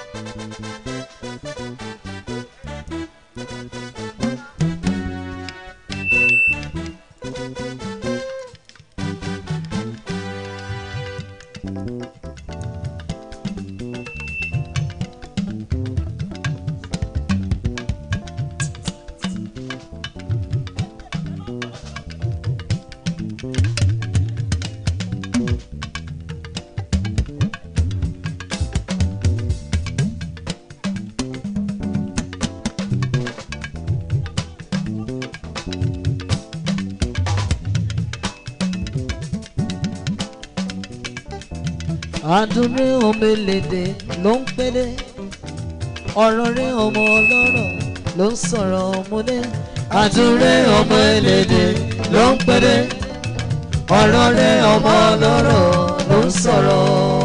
Adúré ọmọ elédè ló ń pédé, ọ̀rọ̀ rẹ̀ ọmọ ọlọ́rọ̀ ló ń sọ̀rọ̀ ọmọdé. Adúré ọmọ elédè ló ń pédé, ọ̀rọ̀ rẹ̀ ọmọ ọlọ́rọ̀ ló ń sọ̀rọ̀.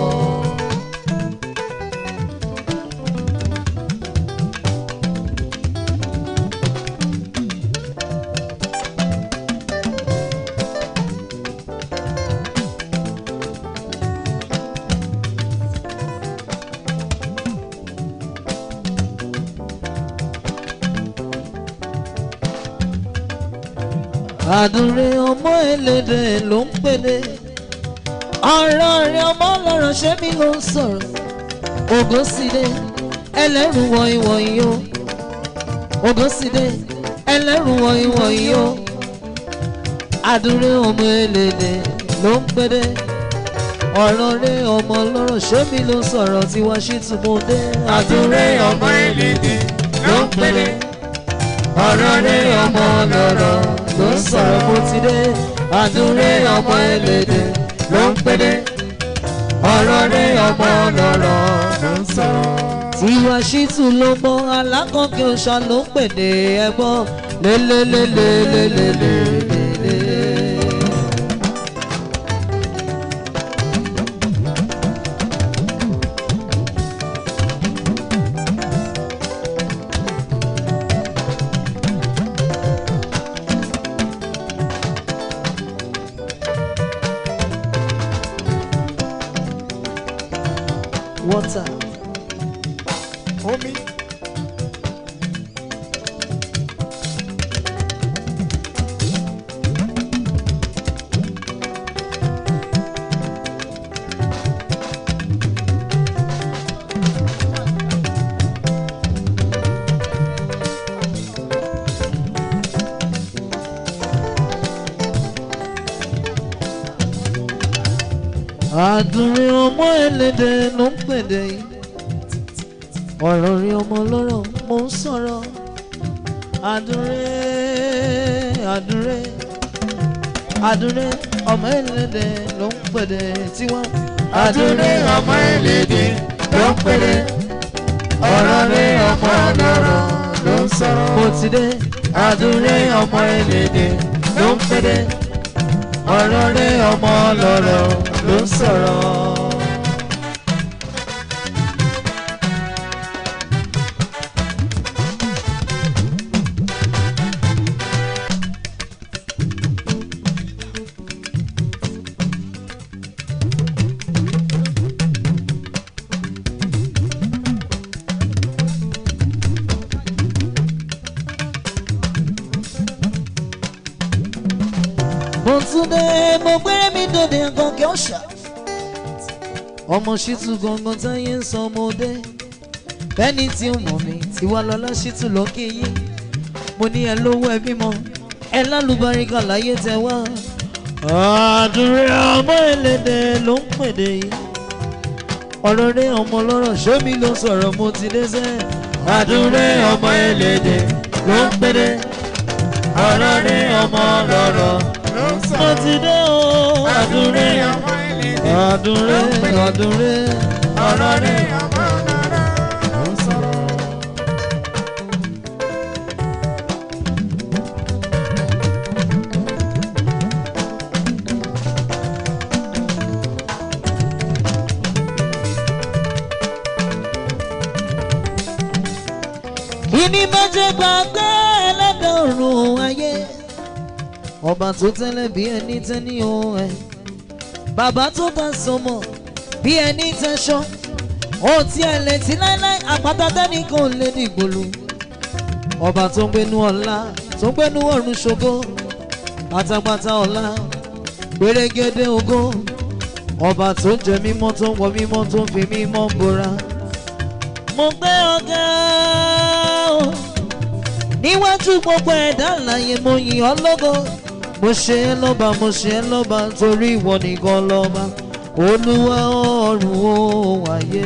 Adúré ọmọ elédè ló ń pédé, ọ̀rọ̀ rẹ̀ ọmọ ọlọ́rọ̀ ṣé mi ló ń sọ̀rọ̀. Ògúnsídé ẹlẹ́rù wọ̀nyí wọ̀nyí o, Ògúnsídé ẹlẹ́rù wọ̀nyí wọ̀nyí o. Adúré ọmọ elédè ló ń pédé, ọ̀rọ̀ rẹ̀ ọmọ ọlọ́rọ̀ ṣé mi ló ń sọ̀rọ̀ tí wá sí tùmọ̀dé. Adúré ọmọ elédè ló ń pédé, ọ̀rọ̀ rẹ̀ ọmọ ọlọ́rọ̀ ló ń sọ̀rọ̀ mo ti dé. Adúré ọmọ elédè ló ń pédé, ọ̀rọ̀ rẹ̀ ọmọ ọlọ́rọ̀ ló ń sọ̀rọ̀. Tiwa Ṣítù ló mọ alákọ̀ọ́kẹ́ òòṣà ló ń pèdè ẹ̀gbọ́n lélélélélélélélélé. Water. Omi. Adúré ọmọ elédè ló ń pèdè yìí, ọ̀rọ̀ rí ọmọ lọ́rọ̀ mo ń sọ̀rọ̀. Adúré Adúré Adúré ọmọ elédè ló ń pèdè tiwa. Adúré ọmọ elédè ló ń pèdè, ọ̀rọ̀ rẹ̀ ọmọ ọlọ́rọ̀ ló ń sọ̀rọ̀. Mo ti dé. Adúré ọmọ elédè ló ń pèdè, ọ̀rọ̀ rẹ̀ ọmọ ọlọ́rọ̀ ló ń sọ̀rọ̀. Mo tún dé mo gbére mi dòde nǹkan kí ó ṣá. Ọmọ Ṣítù gangan táyé ń sọ ọmọdé. Bẹ́ẹ̀ni tí ó mọ̀ mí tí wá lọ́lá Ṣítù lọ́kì yín. Mo ní ẹ lówó ẹ bímọ, ẹ lálùbáríkà láyé tẹ wá. Adúré ọmọ elédè ló ń pèdè yìí, ọ̀rọ̀ rẹ̀ ọmọ lọ́rọ̀ ṣé mi ló sọ̀rọ̀ mo ti dé sẹ́. Adúré ọmọ elédè ló ń pèdè, ọ̀rọ̀ rẹ̀ ọmọ lọ́rọ̀ ló ń sọ̀rọ̀. Mo ti dé o. Adúré ọmọ elédè Adúré Adúré ọ̀rọ̀ rẹ̀ ọmọ lọ́rọ̀ ló ń sọ̀rọ̀. Kíni méje gbàgbé ẹlẹ́dàá ọ̀run ayé, ọba tó tẹ́lẹ̀ bí ẹni tẹ́ni ohun ẹ̀, bàbá tó bá sọmọ bí ẹni tẹ́ṣọ́, ó ti ẹ̀ lè tí láíláí àpáta tẹ́nìkan lè dìgbòlù ọba tó ń gbénú ọlá tó ń gbénú ọ̀run ṣògo pátápátá ọlá gbèrègèdè ògo ọba tó ń jẹ mímọ́ tó ń wọ mímọ́ tó ń fi mímọ́ bora. mo gbé ọ̀gá o níwájú gbogbo ẹ̀dá láyé mo yìn ọ́ lógo mo ṣe é lọ́ba mo ṣe é lọ́ba torí ìwọ nìkan lọ́ba olúwa ọ̀run ó wáyé.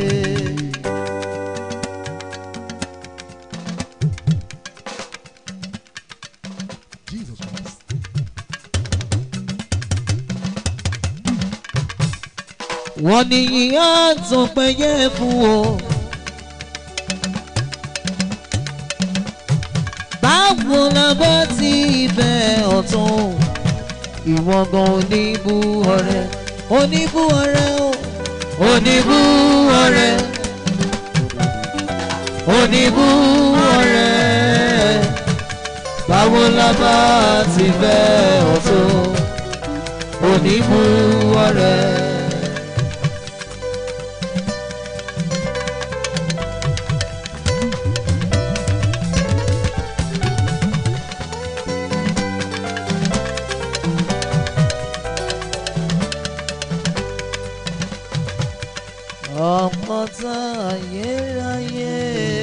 wọ́n ní yíyá tó péye fún o. báwo la bá ti fẹ́ ọ̀tún ìwọ gan oníbú ọ̀rẹ́ oníbú ọ̀rẹ́ o oníbú ọ̀rẹ́ oníbú ọ̀rẹ́ báwo la bá ti fẹ́ ọ̀tún oníbú ọ̀rẹ́. ọmọọta ayérayé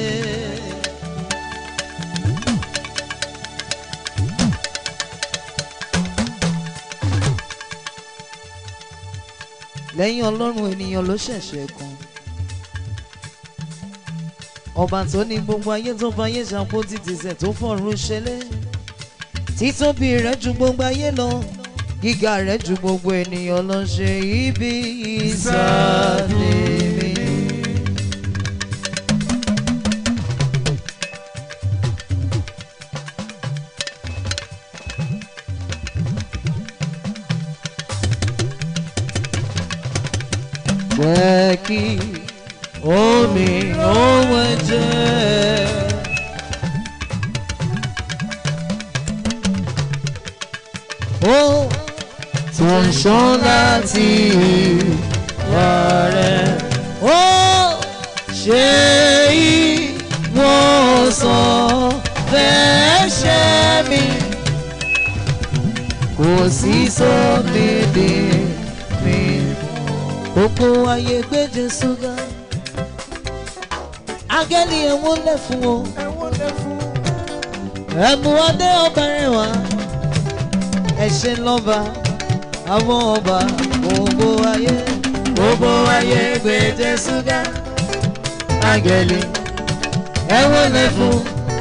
lẹ́yìn ọlọ́run ènìyàn ló ṣẹ̀ṣẹ̀ kan ọba tó ní gbogbo ayé tó fayé ṣàpò títìsẹ̀ tó fọ̀run ṣẹlẹ̀ títóbi rẹ̀ ju gbogbo ayé lọ gíga rẹ̀ ju gbogbo ènìyàn lọ ṣe ibi ìsáde mi. jẹ́ kí omi òun ẹ̀jẹ̀. tó ń ṣàn láti wà rẹ̀ ó ṣe ìwòsàn fẹ́ṣẹ̀ mi kò sí sómìdì mi. gbogbo ayé gbé Jésù ga áńgẹ́lì ẹ̀wọ̀n lẹ̀ fún o ẹ̀mú adé ọba rẹwà ẹ̀ṣẹ̀ lọ́ba àwọn ọba gbogbo ayé gbé Jésù ga áńgẹ́lì ẹ̀wọ̀n lẹ̀ fún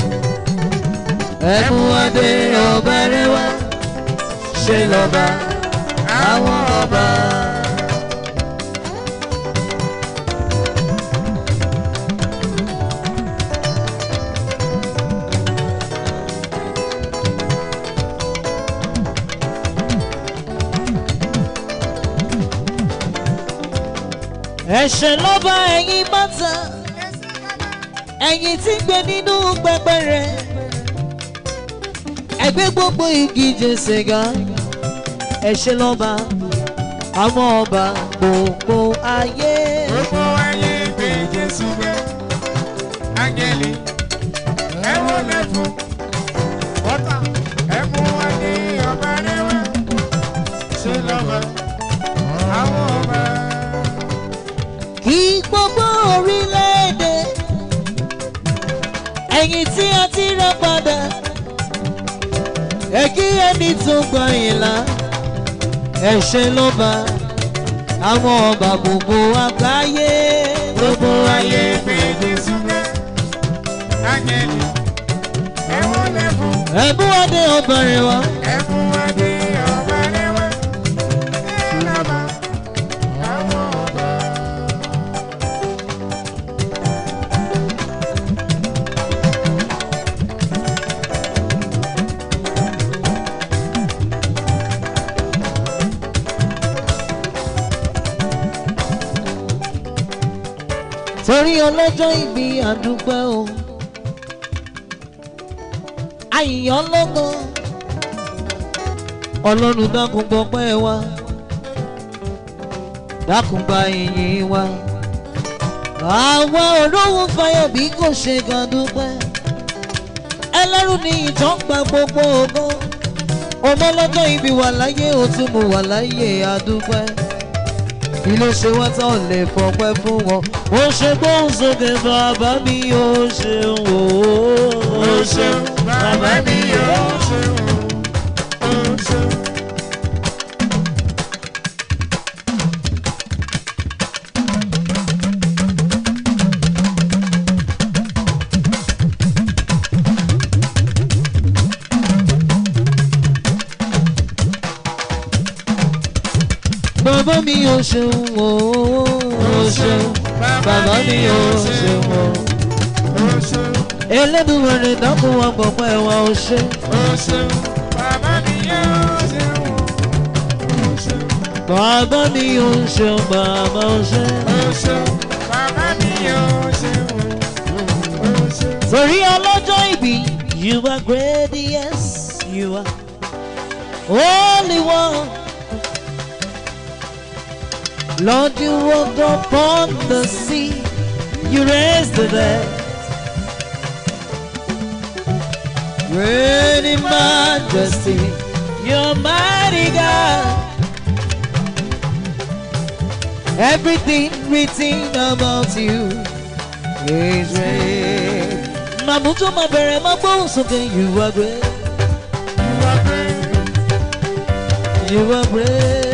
ẹ̀mú adé ọba rẹwà ẹ̀ṣẹ̀ lọ́ba àwọn ọba. ẹ̀ṣẹ̀ lọ́ba ẹ̀yin bàtà ẹ̀yin tí ń gbé nínú pẹpẹ rẹ̀ ẹgbẹ́ gbogbo igi Jésè ga ẹ̀ṣẹ̀ lọ́ba àwọn ọba gbogbo ayé. gbogbo ayé gbé Jésù ga áńgẹ́lì ẹ̀wọ̀n lẹ̀ fún ọ̀tá ẹ̀mú adé ọba rẹwà ṣe lọ́ba àwọn ọba. kí gbogbo orílẹ̀-èdè ẹ̀yin tí a ti rà padà kí ẹni tó gba ìlà ẹ̀ṣẹ̀ lọ́ba àwọn ọba gbogbo àgbáyé. gbogbo ayé gbé Jésù ga áńgẹ́lì ẹ̀wọ̀n lẹ̀ fún ẹ̀bùn adé ọba rẹwà ẹ̀mú adé ọba rẹwà ṣe lọ́ba àwọn ọba. torí ọlọ́jọ́ ìbí àdúpẹ́ o àyìnyàn lọ́gọ́ ọlọ́run dákun gbọ́pẹ́ wa dákun gba ìyìn wa àwa olówó fayọ̀ bí kò ṣe kan dúpẹ́ ẹlẹ́rù ní ìtàn gba gbogbo ògo ọmọ lọ́jọ́ ibi wà láyé ó tún mú wà láyé àdúpẹ́ kí ló ṣe wá tán lè fọpẹ́ fún wọn ó ṣe gbóhùn sókè bàbá mi ó ṣeun ó ṣeun bàbá mi ó ṣeun ó ṣeun. Bàbá mi ò ṣeun o, ó ṣeun. Bàbá mi ò ṣeun o, ó ṣeun. Elédùmarè dákun wa gbọ̀pẹ́ wa ó ṣe. Ó ṣeun. Bàbá mi ò ṣeun o, ó ṣeun. Bàbá mi ò ṣeun, bàbá ó ṣe. Ó ṣeun. Bàbá mi ò ṣeun o, ó ṣeun. Torí ọlọ́jọ́ ìbí, you are great, yes, you are only one. Lord, you walked upon the sea, you raised the dead. Great in majesty, you're mighty God. Everything written about you is great. Mamuto mabere mabosoke, you are great. You are great. You are great.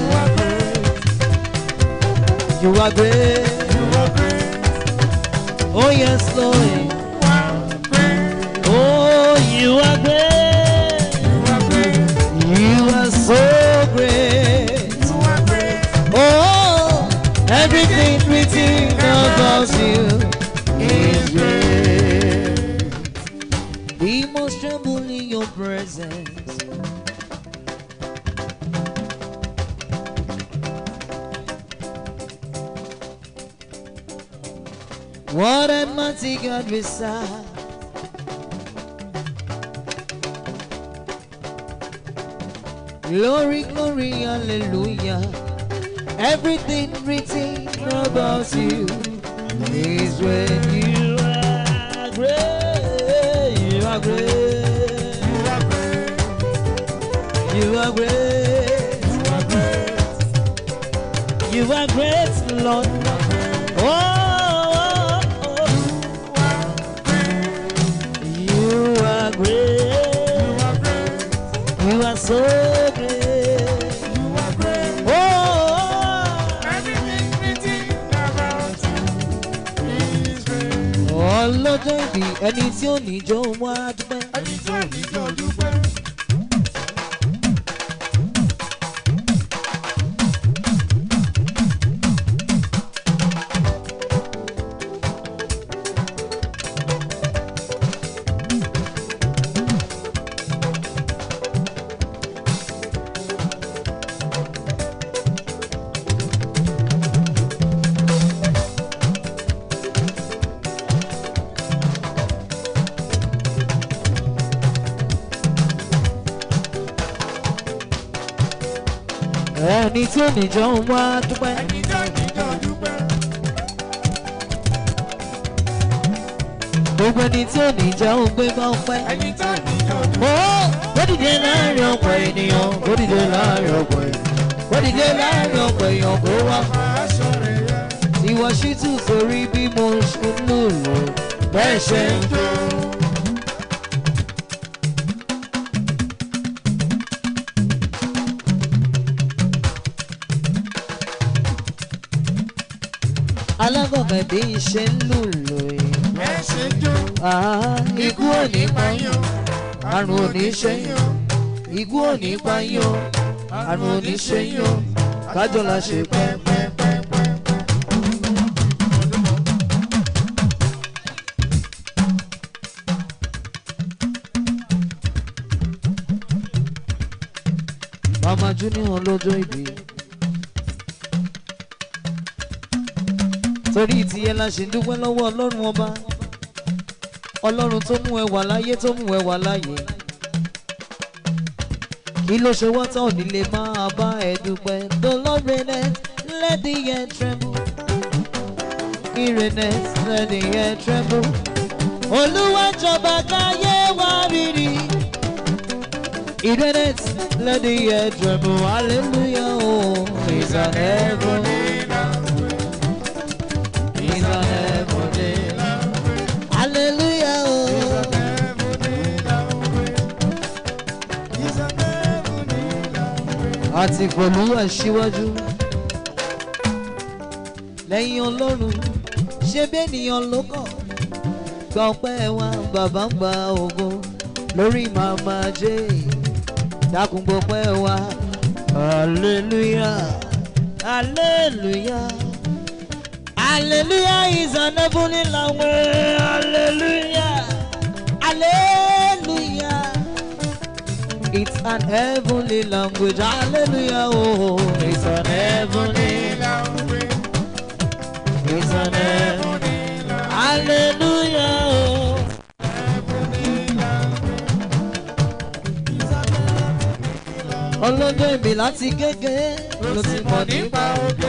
You are great. You are great. Oh yes, Lord. You are great. Oh, you are great. You are great. You are so great. You are great. Oh, everything written about you is great. We must tremble in your presence. What a mighty God we serve. Glory, glory, hallelujah. Everything written about you is when you are great. You are great. You are great. You are great. You are great. You are great, Lord. Oh. So great, you are great. Oh, everything written about you is great. Ọlọ́jọ́ ìbí ẹni tí ò ní jọ wá dúpẹ́. Ẹni tí ò ní jọ dúpẹ́. Ẹni tí ò ní jọ wá dúpẹ́. Ẹni tí ò ní jọ dúpẹ́. Gbogbo ẹni tí ò ní jẹ́ òun gbé bá ń pẹ́. Ẹni tí ò ní jọ dúpẹ́. Ó dìde láàrin ọ̀pọ̀ ènìyàn. Ó dìde láàrin ọ̀pọ̀ ènìyàn. Ó dìde láàrin ọ̀pọ̀ èèyàn kó wá máa ṣọ̀rẹ́ yẹn. Ìwọ ṣì tún sórí bí mo ṣe ń lò lò bẹ́ẹ̀ ṣe ń jó. Alágọ̀gàn bí iṣẹ́ ń lù lóye. Ẹ ṣe jó. Ikú ò ní pa yín o, àrùn ò ní ṣe yín o. Ikú ò ní pa yín o, àrùn ò ní ṣe yín o. Kájọ la ṣe pẹ́pẹ́pẹ́pẹ́. Mama Junior lọ́jọ́ ìbí. Torí ìtìyẹ la ṣe ń dúpẹ́ lọ́wọ́ Ọlọ́run ọba. Ọlọ́run tó mú ẹ wà láyé tó mú ẹ wà láyé. Kí ló ṣe wá tán òní lè máa bá ẹ dúpẹ́? The Lord reigneth, let the earth tremble. Irenes, let the air tremble. Olúwa jọba káyé wá rírì. Irenes, let the air tremble. Hallelujah, oh, he's an heavenly language. He's an heavenly language. Hallelujah, oh. Àti fòlúwà síwájú lẹ́yìn Ọlọ́run ṣé bẹ́ẹ̀nìyàn ló kàn gba ọpẹ́ wa bàbá ń gba ògo lórí màmá jẹ́ dákun gbọ́pẹ́ wa hallelujah hallelujah hallelujah is an heavenly language hallelujah hallelujah. It's an heavenly language, hallelujah, oh, it's an heavenly language, it's an heavenly language, hallelujah, oh, heavenly language. Ọlọ́jọ́ ìbí láti kékeré ló ti mọ̀ nípa oge.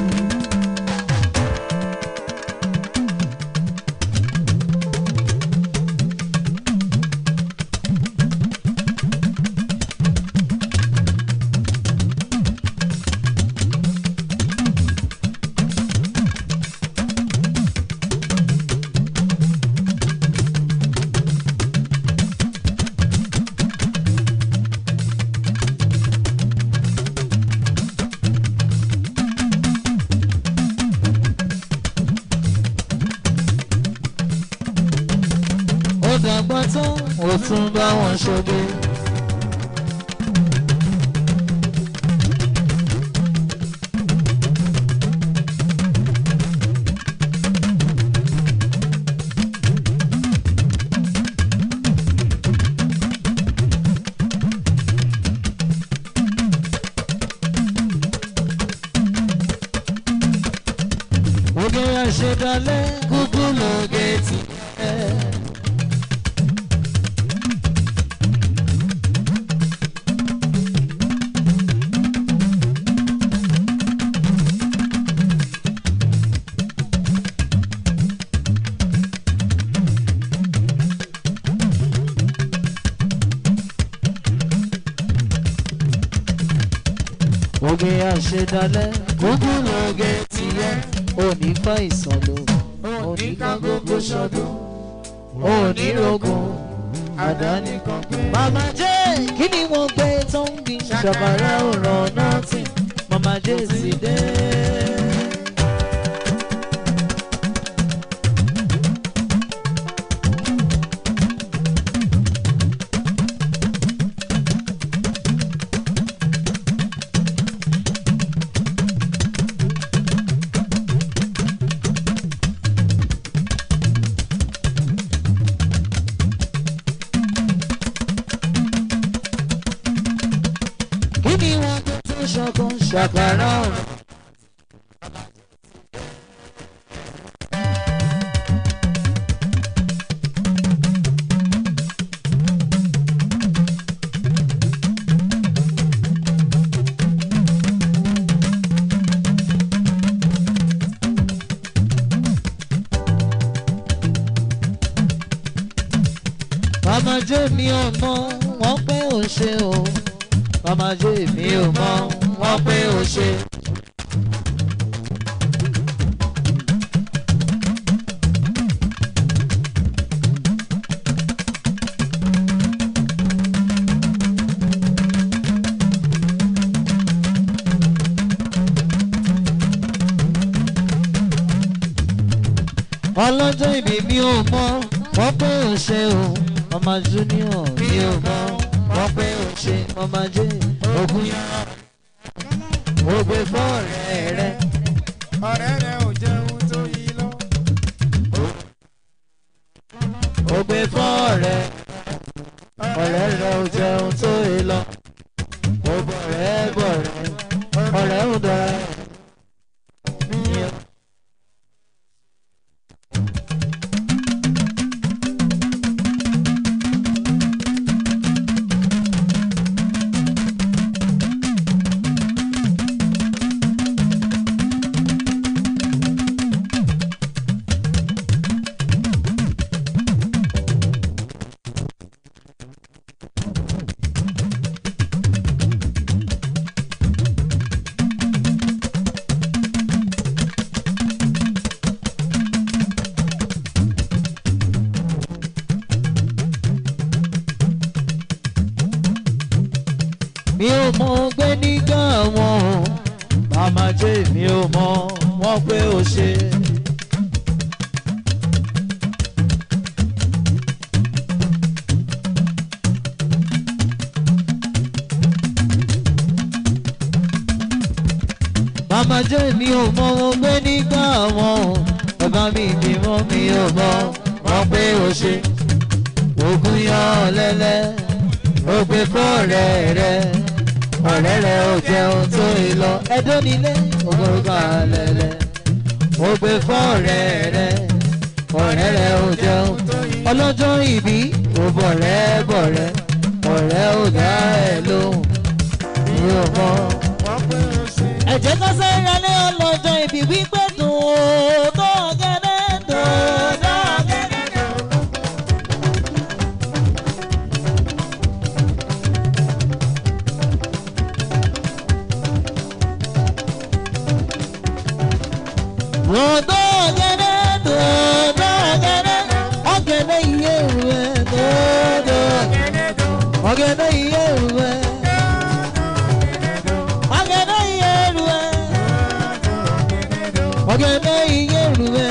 Dàgbà tán ó tún bá wọn ṣoge. Oge àṣedalẹ̀ kúkú lóge tí ẹ. Oge àṣedalẹ̀ kúkú lóge tiẹ̀ òní fa ìsànlò òní ká gbogbo ṣọdún òní rogun àdáni kan pé. Màmá jẹ́ kí ni wọ́n gbé tó ń gbin ṣàbàrà ọ̀rọ̀ náà tì Màmá jẹ́ sì dé. Ṣàkàrà ọ̀rọ̀. Màmá jẹ́ mi ò mọ̀ wọ́n pé ò ṣe o. Màmá jẹ́ mi ò mọ̀ wọ́n pé ò ṣe. Ọlọ́jọ́ ìbí mi ò mọ̀ wọ́n pé ò ṣe o. Màmá Junior mi ò mọ̀ wọ́n pé ò ṣe. Màmá jẹ́ ogun yàrá. Ó gbé fọ́ọ̀rẹ́ rẹ̀. Ọ̀rẹ́ rẹ̀ ò jẹun tó yí lọ. Ó gbé fọ́ọ̀rẹ́. Ọ̀rẹ́ rẹ̀ ò jẹun tó yí lọ. Ó bọ̀rẹ́ bọ̀rẹ́. Ọ̀rẹ́ ò dára. ọmọ gbé nígbà wọn màmá jẹ́ mi ò mọ̀ wọ́n pé ó ṣe. màmá jẹ́ mi ò mọ̀ wọ́n gbé nígbà wọn bàbá mi bímọ mi ò mọ̀ wọ́n pé ó ṣe. ogun yan lẹ́lẹ́ ó gbé fọ́ọ̀rẹ́ rẹ̀ ọ̀rẹ́ rẹ̀ ò jẹun tó ìlọ ẹ̀dọ́ nílé ògùrùkà lẹ́lẹ́ ó gbé fọ́ọ̀rẹ́ rẹ̀ ọ̀rẹ́ rẹ̀ ò jẹun ọlọ́jọ́ ìbí ó bọ̀rẹ́ bọ̀rẹ́ ọ̀rẹ́ ò dá ẹ̀ lóhùn mi ò mọ̀ wọ́n pé ó ṣe. ẹ̀jẹ̀ kan sẹ́yìn rẹ̀ ọlọ́jọ́ ìbí wípé dùn ó tó gẹ́gẹ́ dùn ó. Dodo gẹ́gẹ́ dodo gẹ́gẹ́ ọ̀gẹ̀dẹ̀ iye rẹ̀ dodo ọ̀gẹ̀dẹ̀ iye rẹ̀ ọ̀gẹ̀dẹ̀ iye rẹ̀ ọ̀gẹ̀dẹ̀ iye rẹ̀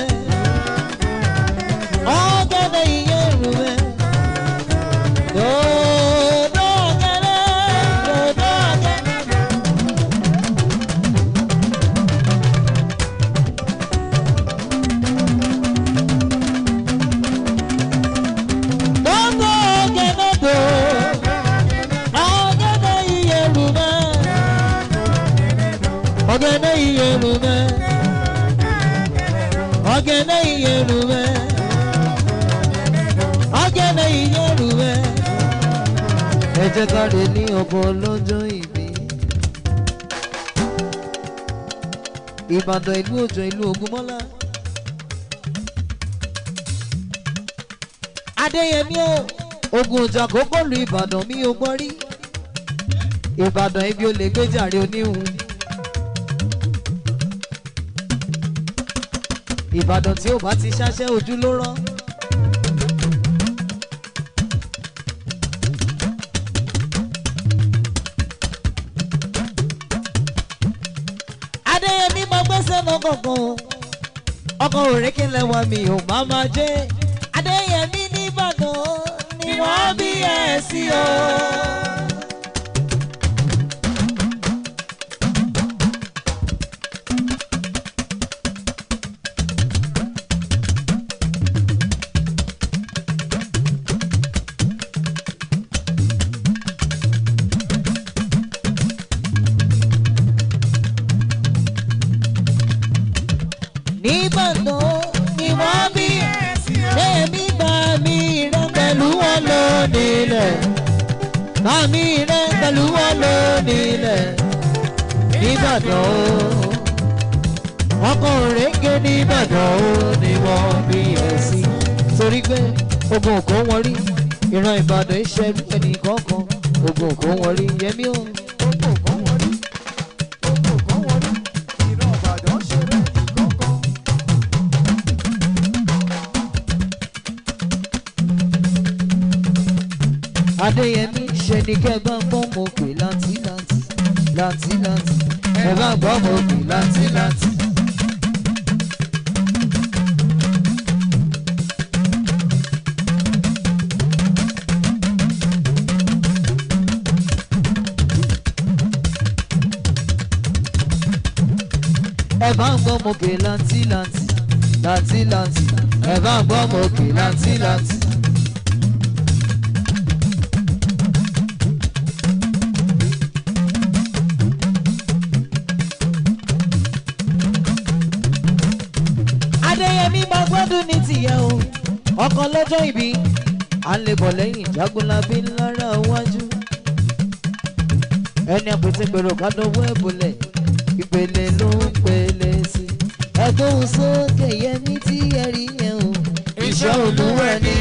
ọ̀gẹ̀dẹ̀ iye rẹ̀ dodo gẹ́gẹ́ dodo gẹ́gẹ́. Ọ̀gẹ̀dẹ̀ iyerume, ọ̀gẹ̀dẹ̀ iyerume, ọ̀gẹ̀dẹ̀ iyerume. Ẹ jẹ́ ká lè ní ọkọ̀ lọ́jọ́ ìbí. Ìbàdàn ìlú òjò ìlú Ògúnmọ́lá. Adéyẹmí o, ogun ọjà kókó lu Ìbàdàn mi ò gbọ́ rí. Ìbàdàn ibi olè gbéjàre oníhun. Ìbàdàn tí ó bá ti ṣáṣẹ́ ojú ló rọ́. Adéyẹmí máa gbẹ́sẹ̀ náà kọ̀ọ̀kan ọkọ̀ òrékè lẹ́wà mi ò má máa jẹ́. Adéyẹmí nìbàdàn ni wọ́n bí ẹ̀ sí o. Nìbàdàn ni wọ́n bí èmi bá mi rẹ pẹ̀lú wọn lónílẹ̀ bá mi rẹ pẹ̀lú wọn lónílẹ̀ Nìbàdàn o ọkọ̀ òrékè Nìbàdàn o ni wọ́n bí ẹ sí. Torí pé ogun kò wọ́n rí ìran Ìbàdàn ìṣẹ́lú ẹnì kọ̀ọ̀kan ogun kò wọ́n rí Yẹmí o. Adéyẹmí ṣe ni kẹ́ bá gbọ́ mo pè láńtìláńtì láńtìláńtì ẹ bá gbọ́ mo pè láńtìláńtì. Ẹ bá gbọ́ mo pè láńtìláńtì láńtìláńtì ẹ bá gbọ́ mo pè láńtìláńtì. Adéyẹmí máa gbọ́dún ní tìyẹ o ọkàn lọ́jọ́ ìbí à ń lè bọ̀ lẹ́yìn Jagunlabi ńlára wájú ẹni àpètèpèrò kádọ́wọ́ ẹ̀bùlẹ̀ ìpele ló ń pele sí ẹ̀gbọ́n sókè Yẹmí tí ẹ rí yẹn o iṣẹ́ Olúwa ni.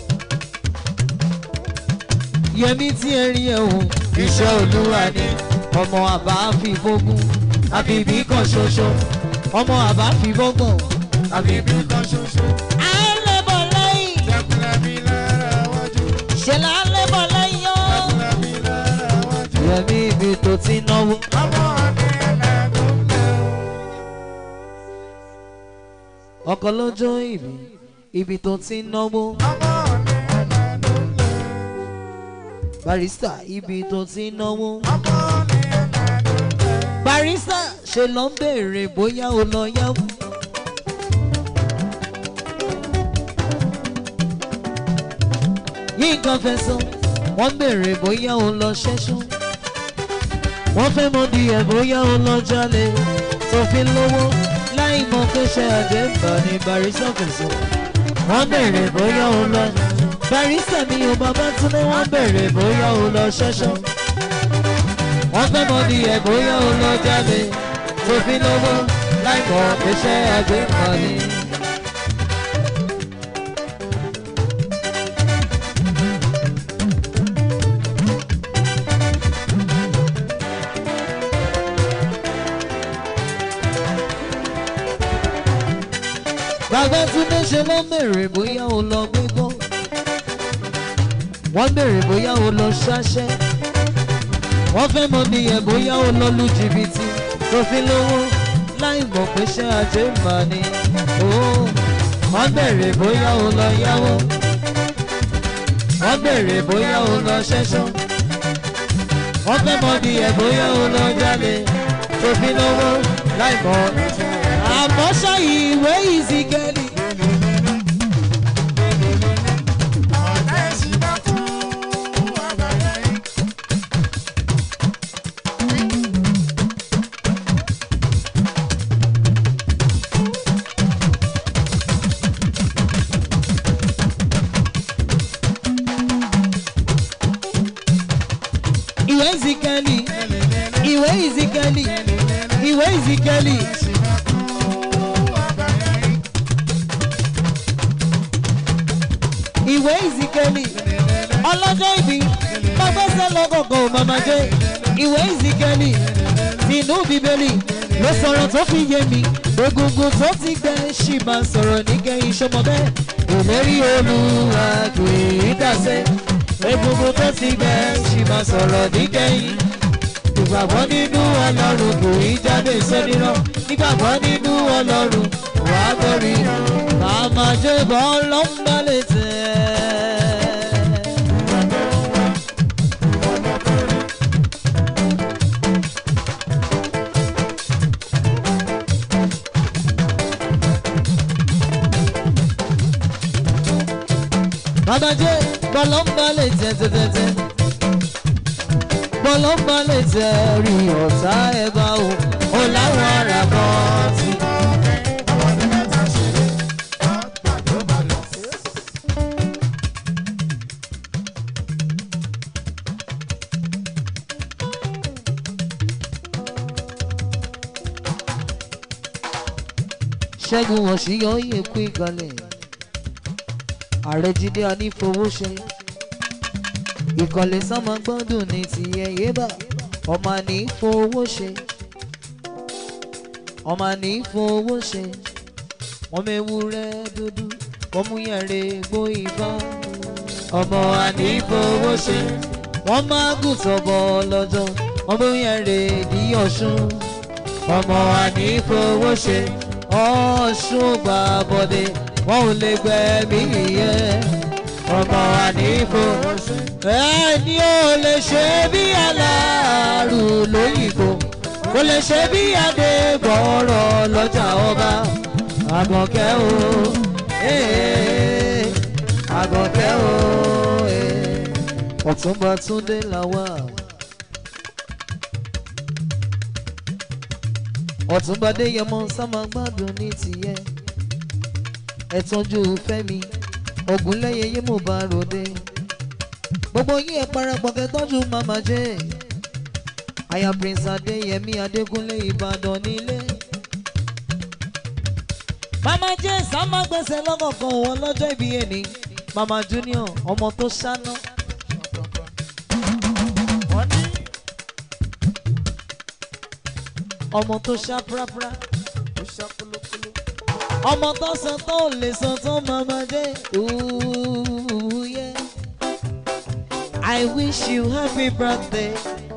Yẹmí tí ẹ rí ẹ o iṣẹ́ Olúwa ni ọmọ àbá fi bógún àbíbí kan ṣoṣo ọmọ àbá fi bógún àbíbí kan ṣoṣo. àlébọ̀ lẹ́yìn Jẹ́kúnlẹ̀ mi lára wájú. ṣẹlẹ̀ àlébọ̀ lẹ́yìn yọ. Jẹ́kúnlẹ̀ mi lára wájú. Yẹmí ibi tó ti náwó. Ọmọ mi ẹlẹ́gúnlẹ̀. Ọkọ lọ́jọ́ ibi tó ti náwó. Ọmọ mi ẹlẹ́gúnlẹ̀. Barrister ibi tó ti náwó. Ọmọ mi ẹlẹ́gúnlẹ̀. Barrister ṣe lọ ń béèrè bóyá o lọ yáwó. Yínká fẹ́ sọ wọ́n béèrè bóyá o lọ ṣẹ́ṣọ́. Wọ́n fẹ́ mọ díẹ̀ bóyá o lọ jalè tó fi lówó láì mọ pé ṣe àjẹ́mbà ní Barrister fẹ́ sọ. Wọ́n béèrè bóyá o lọ Barrister mi ò bàbá túnlé wọ́n béèrè bóyá o lọ ṣẹ́ṣọ́. Wọ́n fẹ́ mọ díẹ̀ bóyá o lọ jalè tó fi lówó láì mọ pé ṣe àjẹ́mbà ní. Bàbá Túndé ṣe ló béèrè bóyá o lọ gbégbó. Wọ́n béèrè bóyá o lọ ṣáṣẹ́. Wọ́n fẹ́ mọ nìyẹn bóyá o lọ lu jìbìtì tó fi lówó láì mọ̀ pé ṣé ajé mà ní. Wọ́n béèrè bóyá o lọ yáwó. Wọ́n béèrè bóyá o lọ ṣẹ́ṣọ́. Wọ́n fẹ́ mọ nìyẹn bóyá o lọ jalè tó fi lówó láì mọ̀. Àmọ́ ṣáyí ìwé ìsìnkẹ́lì. Ìwé ìsìnkẹ́lì. Ìwé ìsìnkẹ́lì. Ìwé ìsìnkẹ́lì. Ìwé ìsìnkẹ́lì ọlọ́jọ́ ìbí gbàgbẹ́sẹ̀ lọ́gọ̀gọ̀ màmá jẹ́ ìwé ìsìnkẹ́lì nínú bíbélì ló sọ̀rọ̀ tó fi yé mi egungun tó ti gbẹ ṣì máa sọ̀rọ̀ níkẹyìn ṣọmọ bẹ́ẹ̀ ìlérí Olúwa kì í dàsẹ́ egungun tó ti gbẹ ṣì máa sọ̀rọ̀ níkẹyìn ìgbàgbọ́ nínú Ọlọ́run kò í jáde sẹ́nirọ́ nígbàgbọ́ nínú Ọlọ́run wà á bẹ̀rì màmá jẹ́ bọ́ọ̀lọ́ ń balẹ̀ tẹ̀. Màmá jẹ́ bọ́ọ̀lọ́ ń balẹ̀ tẹ̀ tẹ̀tẹ̀tẹ̀ bọ́ọ̀lọ́ ń balẹ̀ tẹ̀ rí ọ̀tá ẹ̀ bá o ò láwọn ará kan ti. Ṣẹ́gun Ọ̀ṣíyọ̀ yẹ kú ìgbàlẹ̀ ààrẹ Jídé Anífowóṣe ìkọ̀lé sánmọ́ gbọ́dún ní tìyẹ̀ yébà ọmọ Anífowóṣe ọmọ Anífowóṣe ọmọ ewúrẹ́ dúdú ọmọ yẹ̀rẹ̀ gbó ìbọn ọmọ Anífowóṣe wọ́n máa gùtọ̀ bọ̀ lọ́jọ́ ọmọ yẹ̀rẹ̀ ní Ọ̀ṣun ọmọ Anífowóṣe Ọ̀ṣun gbà bọ̀dé wọn ò lè gbẹ̀mí yẹn ọmọ Anífowóṣe ẹni ò lè ṣe bí aláàrù lóyìnbó kò lè ṣe bí adébọ̀rọ̀ lọ́jà ọba Àgọ̀kẹ́ o Àgọ̀kẹ́ o Ọ̀túnba Túndé làwà Ọ̀túnba Déyẹmọ sáma gbádùn ní tìyẹ ẹ tọ́jú Fẹ́mi Ògúnlẹ́yẹ yé mo bá ròde gbogbo yín ẹ parapọ̀ kẹ́ tọ́jú màmá jẹ́ aya Prince Adéyẹmí Adégúnlé Ìbàdàn nílé màmá jẹ́ sáma gbẹ̀sẹ̀ lọ́kọ̀ọ̀kan wọn lọ́jọ́ ìbí ẹni màmá Junior ọmọ tó ṣáná ọmọ tó ṣá prapra ọmọ tó sọ tó lè sọ tó mama jẹ́ ooh yeah. I wish you happy birthday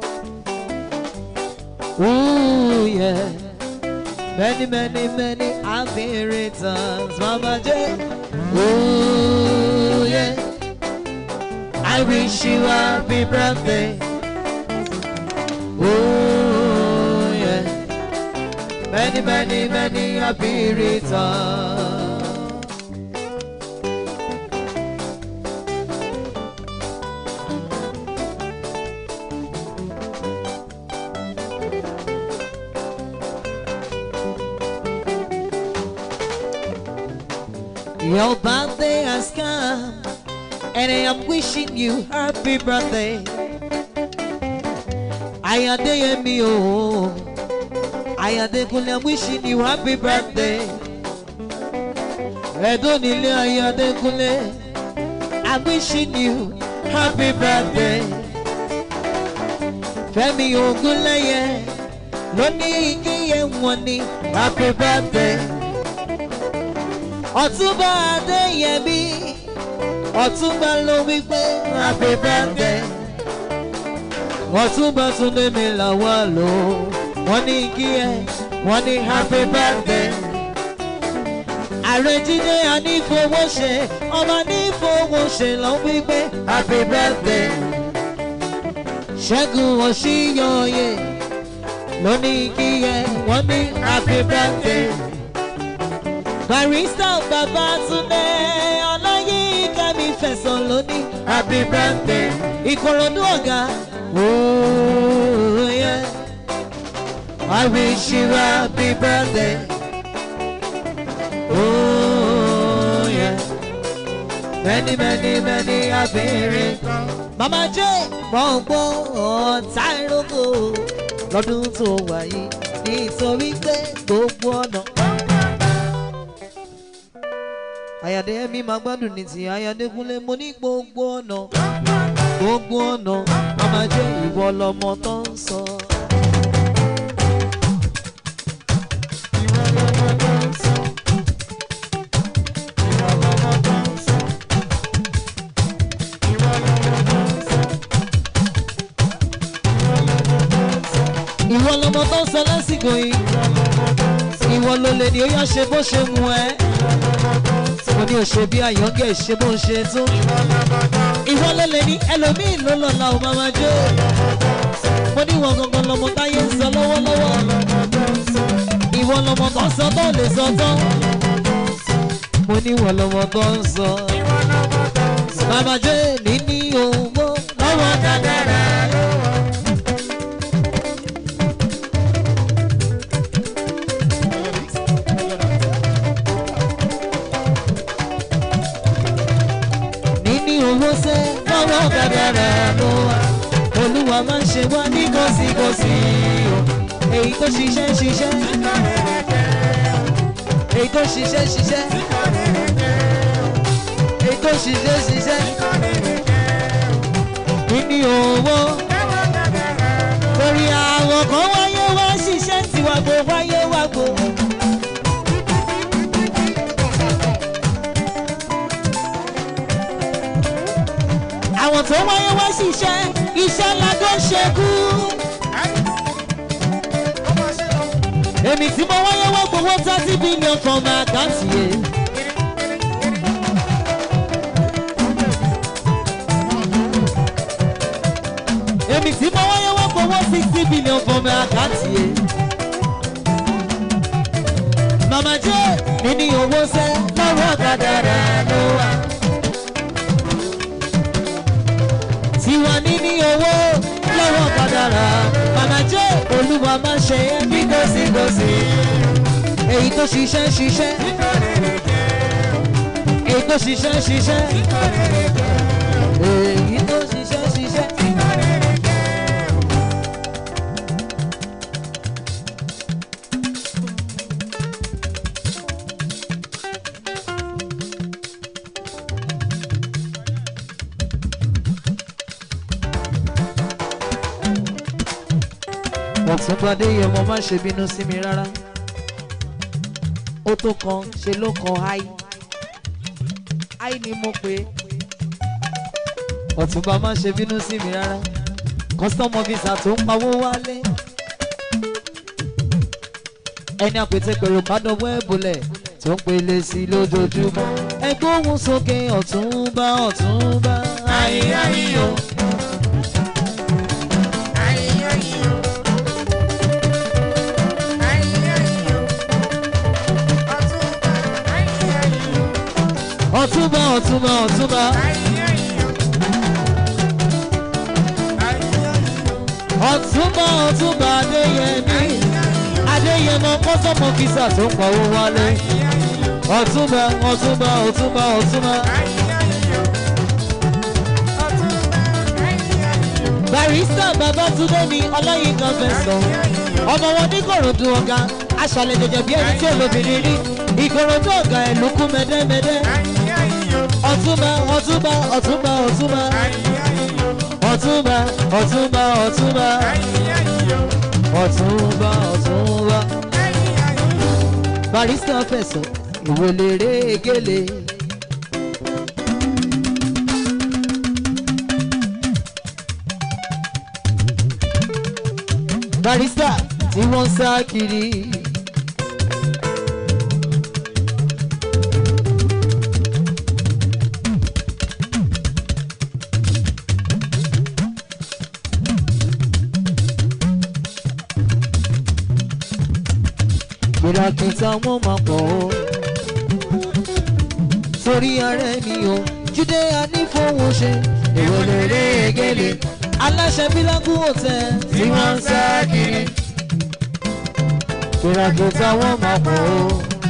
ooh yeah. Many many many happy returns mama jẹ́ ooh yeah. I wish you happy birthday ooh yeah. Many, many, many happy returns. Your birthday has come, and I am wishing you happy birthday. Ayadeyemi oh. Ayadekunle, I'm wishing you happy birthday. Edonile Ayadekunle, I'm wishing you happy birthday. Femi Ogunleye, lóní iye wọn ni happy birthday. Ọ̀túnba Adéyẹmí, Ọ̀túnba ló wí pé happy birthday. Ọ̀túnba Túndé mi làwa lò. Wọ́n ní kí ẹ wọ́n ní happy birthday. Ààrẹ Jídé Anífowóṣe ọmọ Anífowóṣe ló wí pé happy birthday. Ṣẹ́gun Ọ̀ṣíyọ̀yè ló ní kí ẹ wọ́n ní happy birthday. Barista Babátúndé Ọláyínká mi fẹ̀sọ̀ ló ní happy birthday. Ìkòròdú ọ̀gá ooo yeah. I wish you happy birthday. Oh yeah. Many, many, many happy returns. Mama J, gbọ̀ngbọ̀ ọ̀tá ìrókò lọ́dún tó wà yìí nítorí pé gbogbo ọ̀nà. Ayadeyemi máa gbádùn ní ti Ayadekunle mo ní gbogbo ọ̀nà. Gbogbo ọ̀nà Mama J ìwọ lọmọ tó ń sọ. Ìwọ lọmọ tó ń sọ lásìkò yìí. Ìwọ ló lè ní ó yá ṣe bó ṣe mú ẹ. Mo ní òṣè bí àyàngẹ̀ ṣe bó ṣe tó. Ìwọ ló lè ní ẹlòmíì ló lọ́la ò máa jó. Mo ní ìwọ gangan lọmọ táyé ń sọ lọ́wọ́lọ́wọ́. Ìwọ lọmọ tó ń sọ tó lè sọ tán. Mo ní ìwọ lọmọ tó ń sọ. Mama J níní owó lọ́wọ́ dáadáa. Owó sẹ́ lọ́wọ́ gàdàrà ló wà. Olúwa máa ń ṣe wá ní kọ́síkọ́sí o. Èyí tó ṣiṣẹ́ ṣiṣẹ́. Èyí tó ṣiṣẹ́ ṣiṣẹ́. Èyí tó ṣiṣẹ́ ṣiṣẹ́. Níní owó. Torí àwọn kan wáyé wá ṣiṣẹ́ tiwàgbò wáyé wàgbò. Àwọn tó wáyé wá ṣiṣẹ́ iṣẹ́ lágbo ṣekú. Èmi tí mo wáyé wá gbowó 30 billion from my account yẹ. Èmi tí mo wáyé wá gbowó 60 billion from my account yẹ. Mama J níní owó sẹ́ lọ́wọ́ gàdàrà ló wà. Tiwa níní owó lọ́wọ́ gàdàrà. Mama J Olúwa máa ṣe é bí gòsìgòsì. Èyí tó ṣiṣẹ́ ṣiṣẹ́. Èyí tó ṣiṣẹ́ ṣiṣẹ́. Èyí tó ṣiṣẹ́ ṣiṣẹ́. Ọ̀túnbadé yẹmọ má ṣe bínú sí mi rárá. Ó tó kan ṣe ló kan háì. Háì ni mo pè é. Ọ̀túnba má ṣe bínú sí mi rárá. Custom officer tó ń pawó wálé. Ẹni àpètèpèrò kádọ́wọ́ ẹ̀bùlẹ̀ tó ń pèlè sí lójoojúmọ́. Ẹgbẹ́ òun sókè Ọ̀túnba Ọ̀túnba. Ayé ayé o. Ọ̀túnba Ọ̀túnba Ọ̀túnba. Ọ̀túnba Ọ̀túnba Adéyẹmí. Adéyẹmọ kọ́sọ́mọ físà tó ń pawó wálé. Ọ̀túnba Ọ̀túnba Ọ̀túnba Ọ̀túnba. Barrister Babátúndé ni Ọláyínká fẹ̀sọ̀. Ọmọ wọn ní Ìkòròdú ọ̀gá. Aṣàlẹ̀ jẹ̀jẹ̀ bí ẹni tí olóbìnrin rí. Ìkòròdú ọ̀gá ẹ̀ ló kú mẹ́dẹ́mẹ́dẹ́. Ọ̀túnba Ọ̀túnba Ọ̀túnba Ọ̀túnba. Ọ̀túnba Ọ̀túnba Ọ̀túnba. Ọ̀túnba Ọ̀túnba. Barrister fẹ̀sọ̀ ìwòlérè gèlè. Barrister tí wọ́n sá kiri. Ìràkìtà wọn máa pọ̀ ó. Sórí ara mi o, Jídé Anífowóṣe. Ìwòlérè gèlè. Aláṣẹ Bílágù Hotel tí wọ́n ń sá kiri. Ìràkìtà wọn máa pọ̀ ó.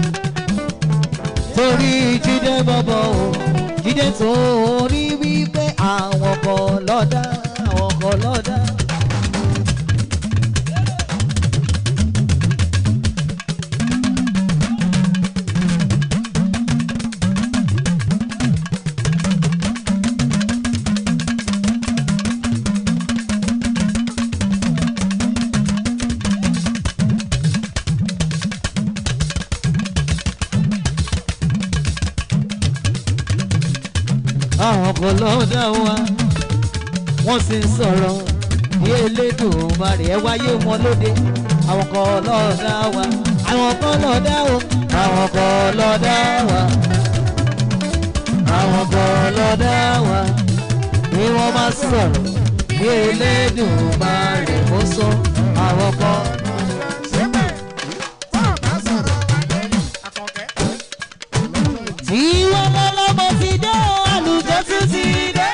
Torí Jídé bọ̀bọ̀ o, Jídé tó rí wípé àwọn kan lọ́dá, àwọn kan lọ́dá. Àwọn kan lọ́dá wa, wọ́n sì ń sọ̀rọ̀ bí Elédùmarè ẹ wáyé wọn lóde. Àwọn kan lọ́dá wa, àwọn kan lọ́dá o, àwọn kan lọ́dá wa, àwọn kan lọ́dá wa. Bí wọ́n máa sọ̀rọ̀ bí Elédùmarè ó sọ àwọn kan. Tí wọ́n lọ́lọ́mọ ti dé o, àlùjọ tún ti dé.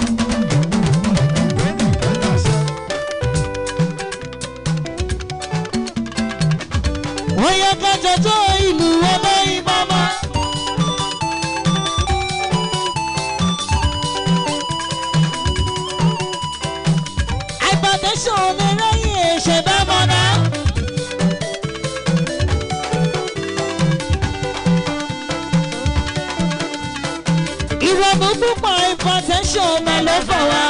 Wọ́n yẹ ká jọjọ́ ìlú olóyin mọ́mọ́. Hypertension lè rẹ́yìn èṣẹ̀ bá mọ́ náà. Ìrọ̀mù púpọ̀ hypertension máa ló fọ̀ wá.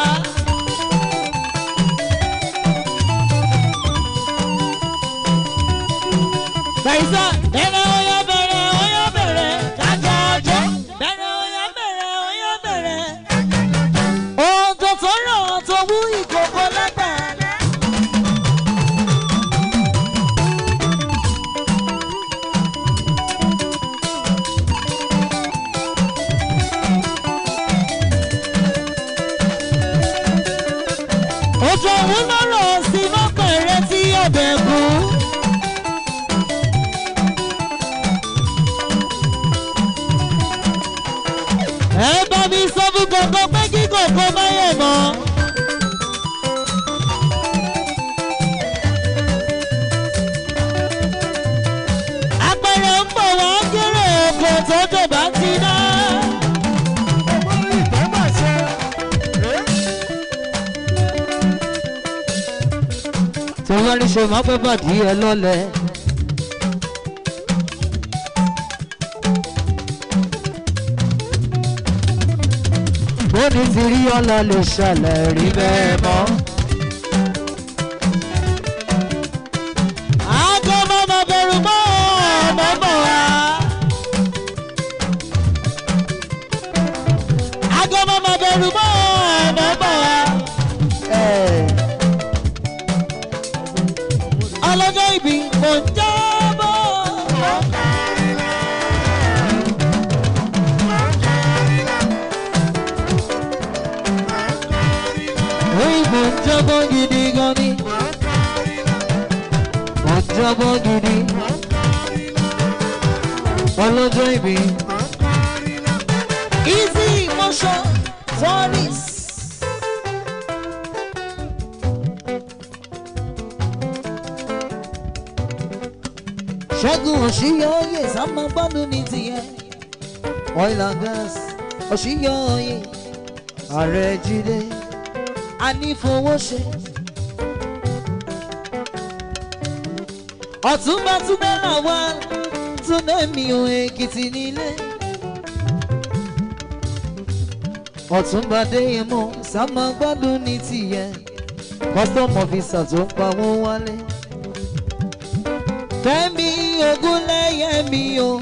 Barrister bẹ̀rẹ̀ oyá bẹ̀rẹ̀ kájà ọjọ́. Bẹ̀rẹ̀ oyá bẹ̀rẹ̀. Ohun tó rọ̀ tó wú ìkòkò lẹ́gbẹ̀ẹ́. Ojú òun lọ́rọ̀ sí mọ́pẹ̀rẹ́ tí ọbẹ̀ kú. Ẹ bá mi sọ fún kòkó pé kí kòkó má yẹ̀ mọ́. Apẹ̀rẹ̀ ń bọ̀ wá kéré oko tó jọba ti dá. Tó wá ní ṣe máa pẹ́ bàdí ẹ lọ́lẹ̀. Bó ní ti rí ọ̀la lè ṣàlẹ̀ rí bẹ́ẹ̀ mọ́. Agọ́ máa bẹ̀rù mọ́ ọmọ bọ̀ wá. Ọlọ́jọ́ ìbí mò ń jábọ̀. Mò ń jábọ̀ gidi gan ni. Mò ń jábọ̀ gidi. Ọlọ́jọ́ ìbí. Easy motion tourist. Ṣẹ́gun Òṣìyọ̀ọ́yè sámọ gbádùn ní tiẹ̀. Oil and gas Òṣìyọ̀ọ́yè. Ààrẹ Jídé Anífowóṣe. Ọ̀túnba Túndé Lawal Túndé mi ò Èkìtì nílé. Ọ̀túnba Adéyẹmọ sámọ gbádùn ní tiẹ̀. Custom officer tó ń pawó wálé. Fẹ́mi Ògúnléyè mi o.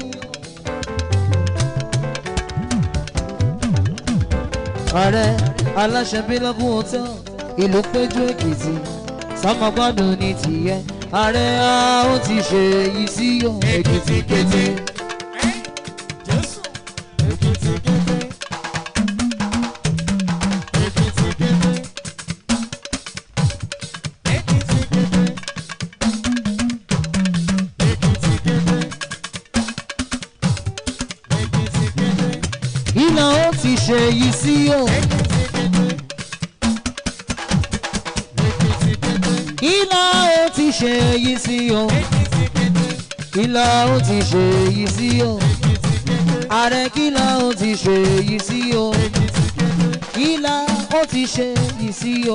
Ààrẹ aláṣẹ Bílọ́gùn hotel ìlú Péjú Èkìtì sámọ gbádùn ní tiẹ̀. Ààrẹ a ó ti ṣe èyí sí o. Èkìtì kété. Ìlà ó ti ṣe èyí sí o. Ìlà ó ti ṣe èyí sí o. Ìlà ó ti ṣe èyí sí o. Ààrẹ kìlà ó ti ṣe èyí sí o. Ìlà ó ti ṣe èyí sí o.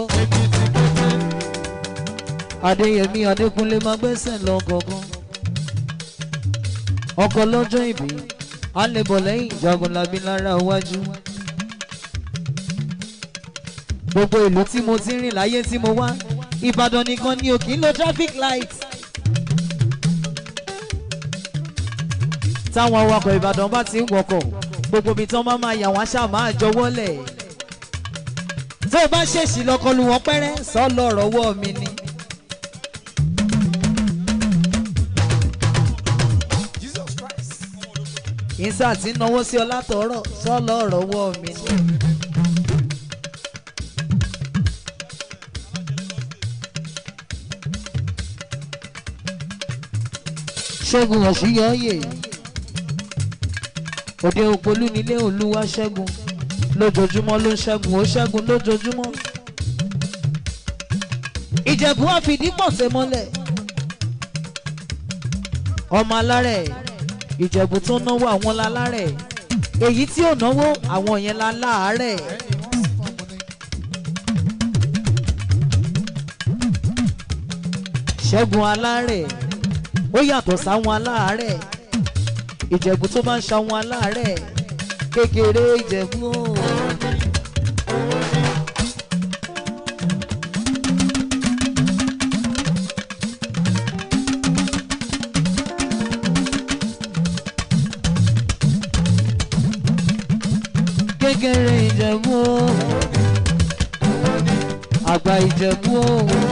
Adéyẹmí Adékúnlé máa gbẹ́sẹ̀ lọ gọ̀gán. Ọkọ lọ́jọ́ ìbí alẹ́bọ̀ lẹ́yìn Jagunlabi lára iwájú. Gbogbo ìlú tí mo ti rìn láyé tí mo wá, Ìbàdàn nìkan ni ò kí ń lo traffic light. Táwọn awakọ̀ Ìbàdàn bá ti ń wọkọ̀, gbogbo ibi tán máa yà wọ́n ṣáà máa jọwọ́lẹ̀. Tó o bá ṣèṣì lọ kọlù wọn pẹ́rẹ́, sọ lọ́rọ̀ ọwọ́ mi ni. Ìsà tí ń náwó sí ọ látọ̀ọ́rọ̀ sọ́lọ́ ọ̀rọ̀ ọwọ́ mi ni. Ṣẹ́gun Òṣìyọ̀ọ́yè òde òpolú nílé Olúwa ṣẹ́gun lójoojúmọ́ ló ń ṣẹ́gun ó ṣẹ́gun lójoojúmọ́. Ìjẹ̀bú àfìdípọ̀ tẹ̀ mọ́lẹ̀ ọmọ alárẹ̀ Ìjẹ̀bú tó náwó àwọn lálárẹ̀ èyí tí ò náwó àwọn yẹn láláàárẹ̀. Ṣẹ́gun alárẹ̀ ó yàtọ̀ sáwọn aláàárẹ̀. Ìjẹ̀bú tó máa ń ṣàwọn aláàárẹ̀ kékeré Ìjẹ̀bú o. Kékeré Ìjẹ̀bú o, àgbà Ìjẹ̀bú o,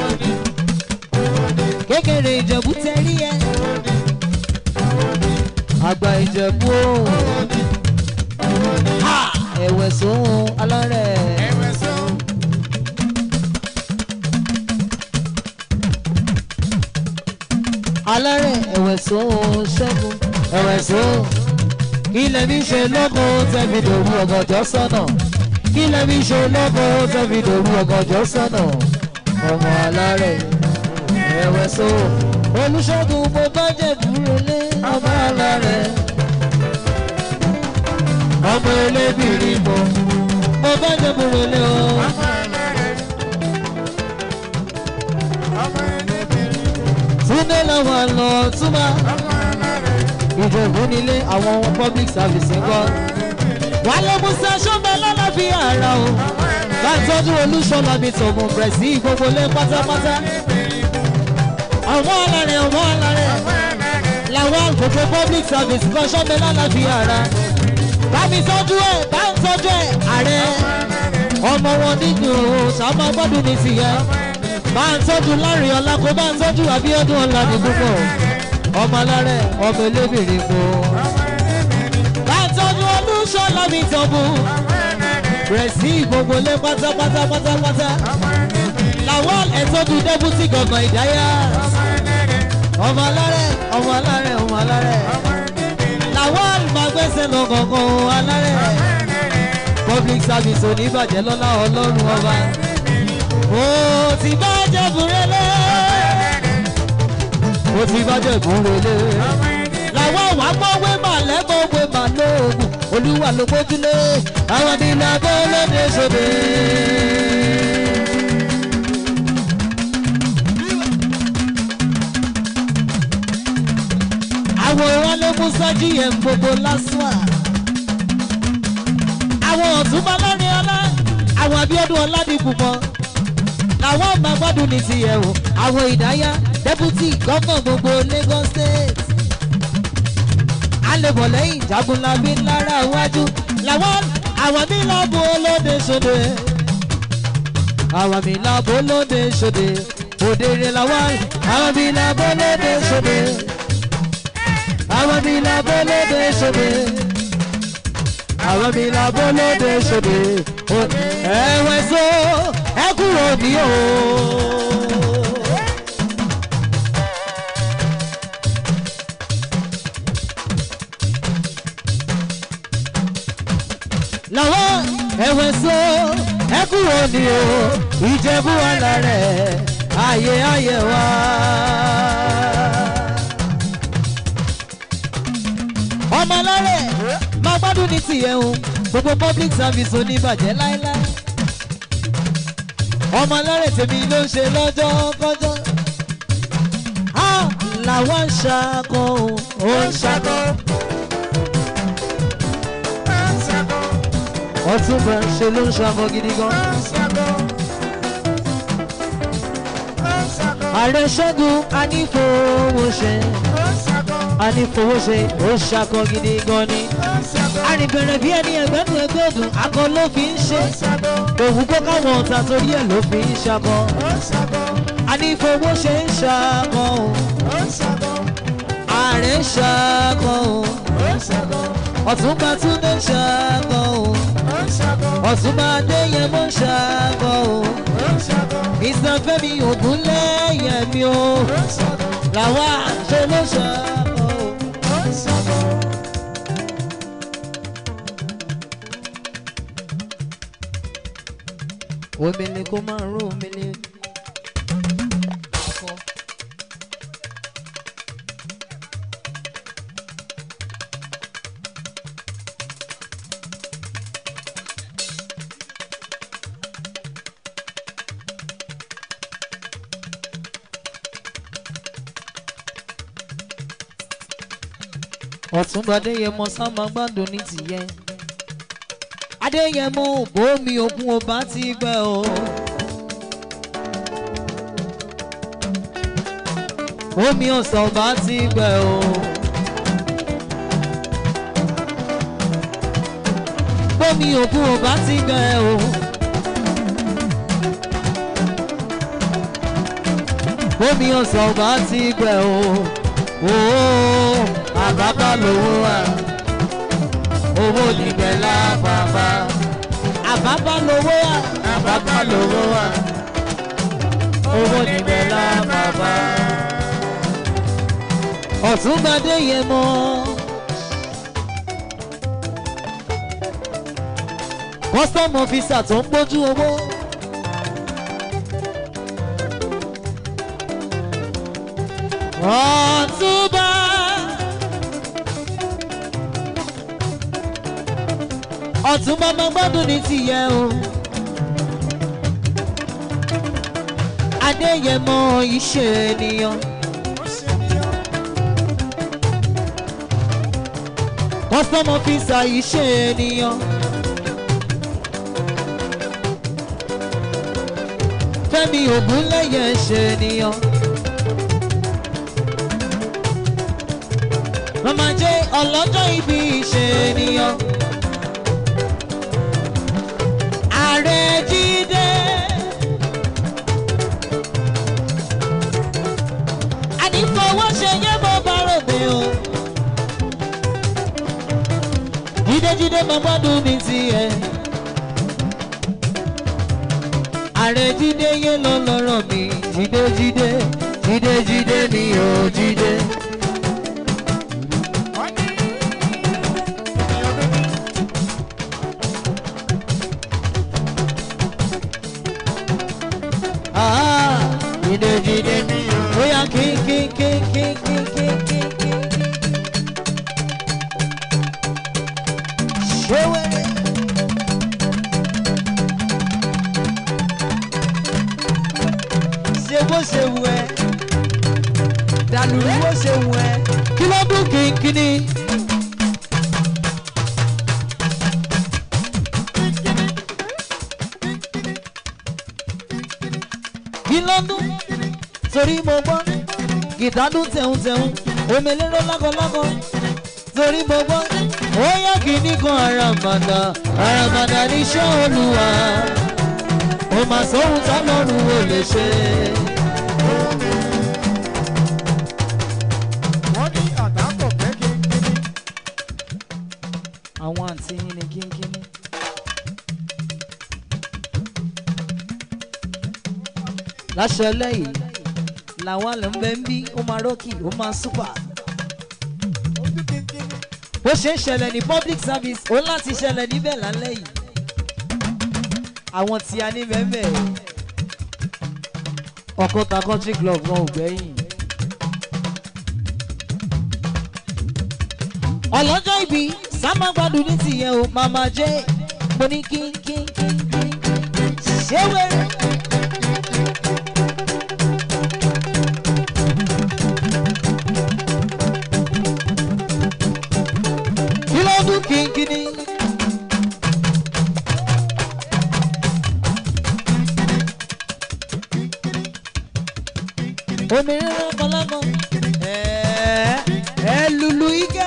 kékeré Ìjẹ̀bú tẹ́rí ẹ, àgbà Ìjẹ̀bú o, ẹ̀wẹ̀ sóhun alárẹ̀. Alárẹ̀ ẹ̀wẹ̀ sóhun Ṣẹ́gun ẹ̀wẹ̀ sóhun. Ilẹ̀ mi ṣe lọ́kọ̀ tẹ́bi dòru ọ̀gànjọ́ sọ́nà. Ilẹ̀ mi ṣe lọ́kọ̀ tẹ́bi dòru ọ̀gànjọ́ sọ́nà. Ọmọ alárẹ̀ ẹ̀wẹ̀ so. Olúṣẹ́gun mo bá jẹ́ dúró lé ọmọ alárẹ̀. Ọmọ elébìrin mo bá jẹ́ dúró lé o. Túndé lọ́wọ́ lọ túmọ̀. Ìjẹ̀bú nílé àwọn public service ń kọ́. Wálé Musa ṣọ́gbà lálàáfíà ara o. Látọ́jú Olúṣọlá mi tògùn bẹ̀rẹ̀ sí gbogbo lé pátápátá. Àwọn alárẹ̀ làwọn gbogbo public service kan ṣọ́gbà lálàáfíà ara. Bá mi tọ́jú ẹ̀, bá ń tọ́jú ẹ̀, ààrẹ ọmọ wọn nínú sàmà gbọ́dún ní tìyẹ bá ń tọ́jú láàrin ọlá kó bá ń tọ́jú Abíọ́dún ọlá ní púpọ̀ ọmọ alárẹ̀ ọmọ elébìnrin kó bá ń tọ́jú Olúṣọlá mi tọ́bù rẹ̀ sí gbogbo lé pátápátá làwọn ẹ̀tọ́jú dẹ́bùtì gọ̀gàn Ìdáyà ọmọ alárẹ̀ làwọn àgbẹ̀sẹ̀ lọ gọ̀gàn alárẹ̀ public service oníbàjẹ́ lọ́lá Ọlọ́run ọba ó ti bàjẹ́ búrẹ́lẹ́ làwọn wà gbọ́wé mà lẹ́gbọ̀wé mà lóògùn Olúwa ló gbójúlé àwọn ní lábẹ́ lóde sóde. àwọn ìrànlẹ́ musa gm gbogbo lásùá àwọn ọ̀túnba lọ́rin ọlá àwọn Abíọ́dún Ọládìpúpọ̀ làwọn máa gbádùn ní tiẹ̀ o àwọn Ìdáyà dẹ́pútì gọ́fọ̀ gbogbo Lagos State alẹ́bọ̀ lẹ́yìn Jagunlabi lára iwájú làwọn àwọn mi lábo olóde sóde àwọn mi lábo olóde sóde òdèrè làwọn àwọn mi lábo olóde sóde àwọn mi lábo olóde sóde àwọn mi lábo olóde sóde ẹ̀wẹ̀ so ẹ kúrò ní o. làwọn ẹ̀wẹ̀ so ẹ kúrò ní o Ìjẹ̀bú alárẹ̀ ayé wa. ọmọ alárẹ̀ máa gbádùn ní tìyẹ̀ o gbogbo public service oníbàjẹ́ láéláé ọmọ alárẹ̀ tèmi ló ń ṣe lọ́jọ́ kọjọ́ làwọn ń ṣakọ ó ń ṣakọ. Ọ̀túnba ṣe ló ń ṣakọ gidi gan. Ààrẹ Ṣẹ́gun Anífowóṣe ó ṣakọ gidi gan ni. Àrìnbẹ̀rẹ̀ bí ẹni ẹgbẹ́nu ẹgbẹ́dùn akọ ló fi ń ṣe. Òwú kó káwọn ọ̀tá torí ẹ̀ ló fi ń ṣakọ. Anífowóṣe ń ṣakọ o. Ààrẹ ń ṣakọ o. Ọ̀túnba Túndé ń ṣakọ o. Ọ̀túnba Adéyẹmọ ń ṣakọ o. Mr. Fẹ́mi Ògúnléyẹmí o. Làwa ṣe ló ṣakọ o. Omele kó máa rún omele. Ọ̀túnba Adéyẹmọ sá máa gbádùn ní tìyẹ. Adéyẹmọ bómi òkun ò bá ti gbẹ o. Omi ọ̀sán ò bá ti gbẹ o. Bómi òkun ò bá ti gbẹ o. Bómi ọ̀sán ò bá ti gbẹ o. Ooo àbábá lówó wa. Owó níbẹ̀ lápapá. Àbábá lówó wa. Àbábá lówó wa. Owó níbẹ̀ lápapá. Ọ̀túnba Adéyẹmọ. Custom officer tó ń gbójú owó. Ọ̀túnba. Ọ̀túnba máa gbádùn ní tìyẹ o. Adéyẹmọ iṣẹ́ ènìyàn. Custom officer iṣẹ́ ènìyàn. Fẹ́mi Ògúnléyẹ ṣe ènìyàn. Mama jẹ́ ọlọ́jọ́ ìbí ṣe ènìyàn. Ààrẹ jí máa gbádùn ní tiẹ̀. ààrẹ jíde yé lọ lọ́rọ̀ mi jíde jíde jíde jíde mi ò jíde. Jíde jíde mi ò bóyá kí. ṣé wẹ́rẹ́. ṣe bó ṣe wù ẹ́ dàlúrú bó ṣe wù ẹ́ kí ló dún kínkínní. kí ló dún torí mo gbọ́ gìtá dún tẹ̀hún òmìnira lákọ̀lákọ̀ torí mo gbọ́ ó yá kìíní kan àràmàdà níṣẹ́ olúwa ó máa sóhun tọ́lọ́run ò lè ṣe. wọ́n ní àdápọ̀ pé kínkínní. àwọn àǹtí yín ni kínkínní. láṣẹ lẹ́yìn làwọn àlẹ́ ń bẹ ń bí ó máa rọ́ọ̀kì ó máa súpà. bó ṣe ń ṣẹlẹ̀ ní public service ó láti ṣẹlẹ̀ níbẹ̀ lálẹ́ yìí. àwọn tí a ní mẹ́mẹ́ Ọ̀kọ́ta country club wọn ò gbẹ́yìn. ọlọ́jọ́ ìbí sámágbádùn ní tìyẹn o màmá jẹ́ mo ní kínkín ṣé wẹ́rẹ́. kí ló dún kínkínní. òmìnira kọlákan lulu ike.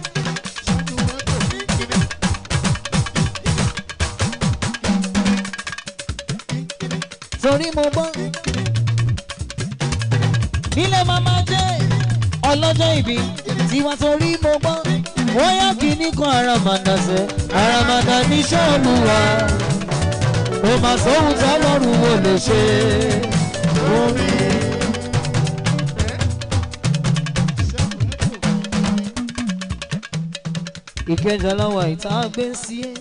torí mo gbọ́ nílé màmá jẹ́ ọlọ́jọ́ ìbí tiwa torí mo gbọ́ wọ́n yá kíní kan àràmàdà sẹ́ àràmàdà níṣẹ́ olúwa ó máa sóhun tọ́lọ́run ò lè ṣe. Ìkẹjà láwa ìta gbé sí ẹ.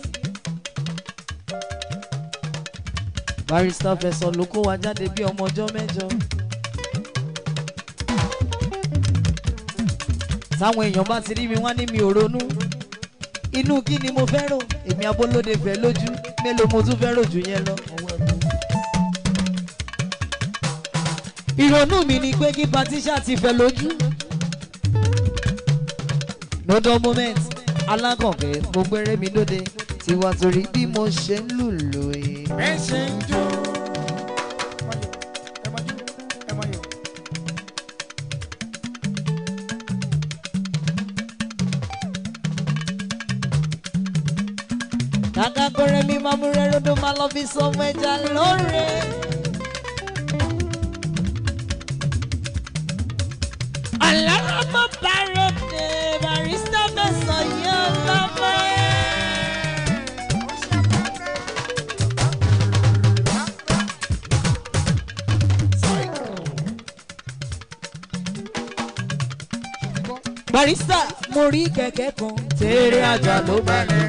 Barrister Fẹ̀sọ̀ ló kó wa jáde bí ọmọ ọjọ́ mẹ́jọ. táwọn èèyàn bá ti rí mi wá ní mi ò ronú. inú kí ni mo fẹ́ rò èmi abólóde fẹ́ lójú mélòó mo tún fẹ́ rò jù yẹn lọ. ìrònú mi ni pé kí patricia ti fẹ́ lójú. no dull moment alákànkẹ́ mo gbére mi lóde tiwa torí bí mo ṣe ń lùlù ẹ̀. ẹ ṣe ń jó. Kàkà kórè mi máa mú rẹ́ rodo máa lọ fi sọmọ ẹja lóore. Ọlọ́run mo bá ròde Barrister Fẹ̀sọ̀ yẹ ọlọ́mọ ẹ̀. Barrister mo rí kẹ̀kẹ́ kan tèrè àjà ló balẹ̀.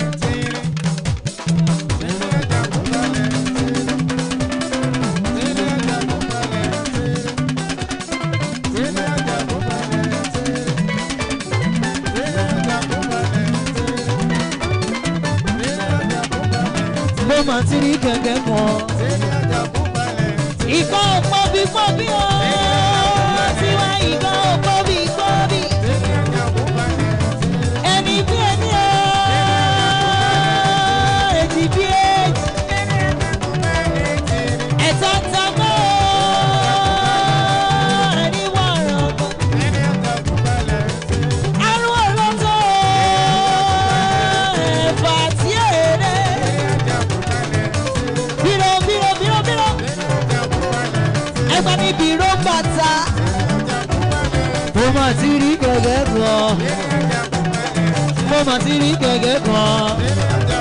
Mo máa ti rí kẹ̀kẹ́ kan. Ìkọ́ òpó bí pọ́ bí o. Tiwa ìkọ́ òpó bí pọ́ bí. Ẹni bí ẹni o. Èjì bí èjì. Ẹ̀ta ta mọ́ o. Ẹni wà rọ̀gbọ̀. Àrùn ọ̀rọ̀ tó o. Ẹ̀fà tí èrè. Ẹgbà níbi ró bàtà. Mo máa ti rí gẹ̀gẹ́ kan. Mo máa ti rí gẹ̀gẹ́ kan.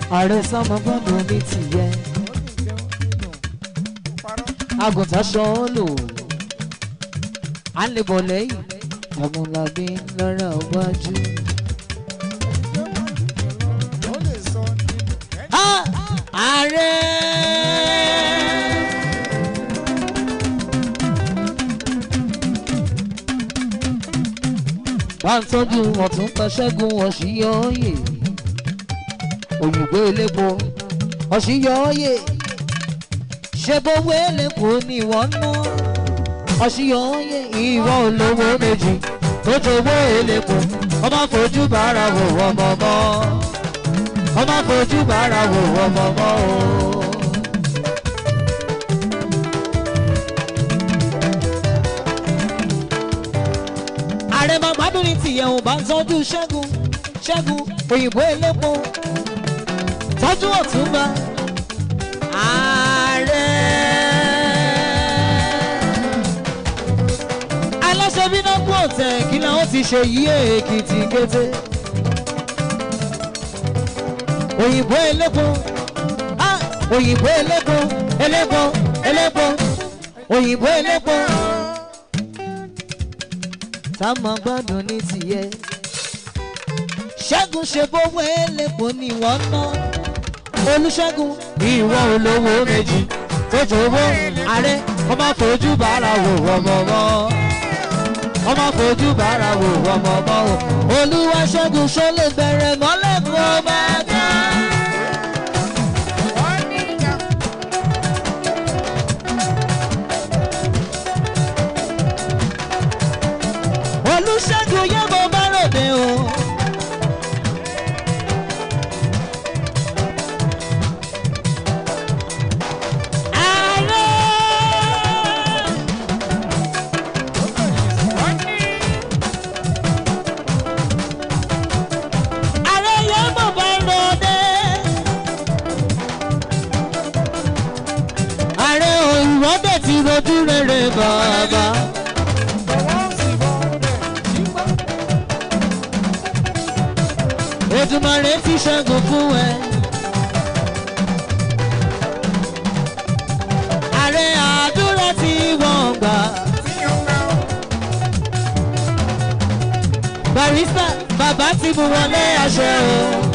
ààrẹ sọmọ gbọ́dọ̀ ní tìyẹ àgùntàn ṣọ́ọ́lù à ń lè bọ̀ lẹ́yìn ọmọlábí lọ́rọ̀ wájú. ààrẹ bá ń tọ́jú ọ̀tún pẹ̀ṣẹ́gun ọ̀ṣìyọ́yè òyìnbó elépo ọ̀ṣìyọ́yè ṣe bówó elépo ni wọ́n ná ọ̀ṣìyọ́yè ìwọ olówó méjì tó jowó elépo ọmọ fojú bára wò ọmọ mọ́ ọmọ fojú bára wò ọmọ mọ́ o. ààrẹ màgbádùn ní tìyẹ̀ ò bá ń tọ́jú ṣẹ́gun ṣẹ́gun òyìnbó elépo tọ́jú ọ̀túnba ààrẹ aláṣẹ bínú kú ọ̀tẹ̀ kí làwọn ti ṣe yí èkìtì kété òyìnbó elépo òyìnbó elépo elépo elépo òyìnbó elépo tá máa gbádùn ní tìyẹ ṣẹ́gun ṣe bówó elépo ni wọ́n ná olùṣègùn ìwọ olówó méjì tó jowó ààrẹ ọmọ fojú bára wò ọmọ mọ́ ọmọ fojú bára wò ọmọ mọ́ olúwa ṣẹ́gun ṣó lè bẹ̀rẹ̀ mọ́lẹ́kùn ọmọ ẹ̀ka. olùṣègùn yẹ mo bá ròde o. Ojú rere bàbá. Èdùmàrè ti ṣẹ́gun fún ẹ. Ààrẹ àdúrà tí wọ́n gbà. Barrister bàbá ti mú wọlé àṣẹ o.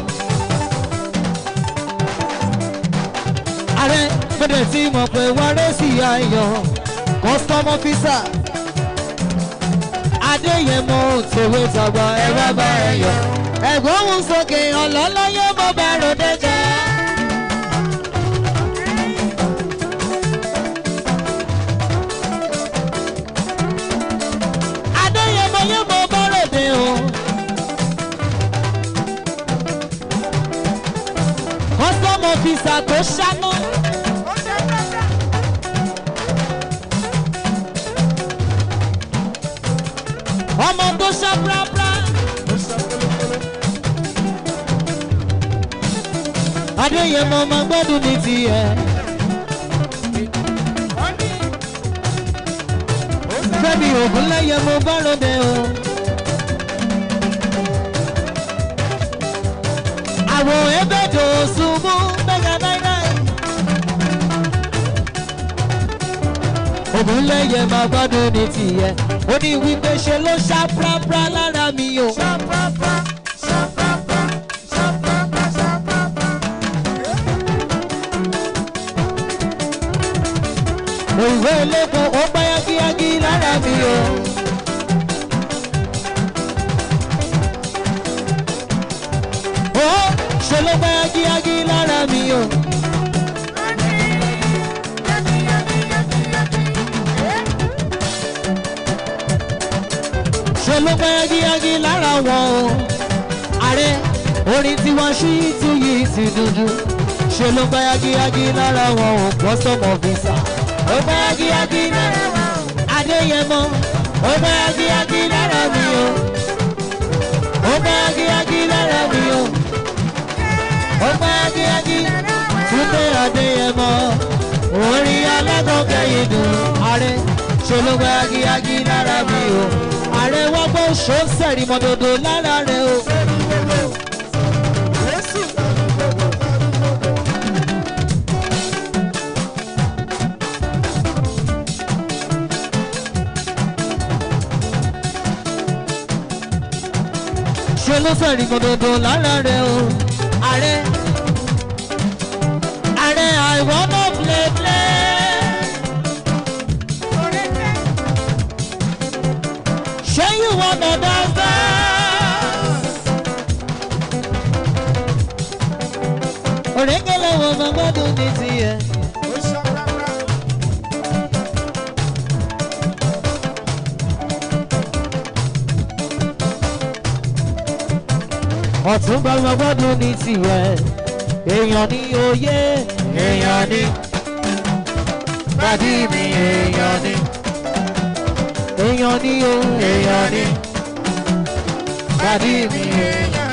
Ààrẹ gbọ́dọ̀ tí mọ̀ pé wọ́rẹ́ sí ayọ̀ custom officer Adéyẹmọ tòwé tàgbà ẹ̀rọ bá ẹ̀yọ̀ ẹ̀gbọ́n ń sókè ọlọ́lọ́yẹ mo bá ròde jẹ́. Adéyẹmọ yẹ mo bá ròde o custom officer tó ṣáná. ọmọ tó ṣá prapra Adéyẹmọ máa gbádùn ní tiẹ̀ Fẹ́mi Ògúnláyé mo bá ròde o àwọn ẹgbẹ́jọ ṣubú mẹ́ga náírà Ògúnláyé máa gbádùn ní tiẹ̀ ó ní wípé ṣe ló ṣá prapra lára mi o. òyìnbó elépo ó gbá yágíyágí lára mi o. ó ṣe ló gbá yágíyágí lára mi o. ṣe ló gbá yágíyágí lára wọn o. ààrẹ orin tí wọ́n ṣí tú yìí ti dúdú. ṣe ló gbá yágíyágí lára wọn o. custom officer ó gbá yágíyágí lára wọn o. Adéyẹmọ ó gbá yágíyágí lára mi o. ó gbá yágíyágí lára mi o. ó gbá yágíyágí Túndé Adéyẹmọ orin alágọ̀kẹ́yìn dùn. ààrẹ ṣe ló gbá yágíyágí lára mi o. ààrẹ wọ́n gbọ́ ṣó sẹ̀rìmọ́dòdò lára rẹ̀ o. Òwe ló sọ̀rí gbọdọ̀dọ̀ lára rẹ̀ o. Ààrẹ ààrẹ I wanna play play. Ṣé you wanna dance dance? Òrèkèlè wo máa gbádùn ní tiẹ̀. Ọ̀túnba máa gbádùn ní tiẹ̀. Èèyàn ní oyè, èèyàn ní pàdí mi, èèyàn ní èèyàn ní o, èèyàn ní pàdí mi, èèyàn.